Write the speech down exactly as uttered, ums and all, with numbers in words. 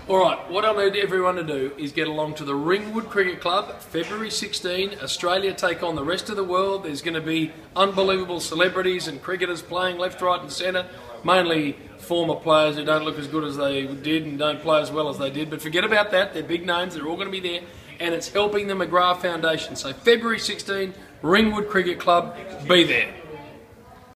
All right, what I need everyone to do is get along to the Ringwood Cricket Club, February sixteenth. Australia take on the rest of the world. There's going to be unbelievable celebrities and cricketers playing left, right and centre, mainly former players who don't look as good as they did and don't play as well as they did. But forget about that, they're big names, they're all going to be there, and it's helping the McGrath Foundation. So February sixteenth, Ringwood Cricket Club, be there.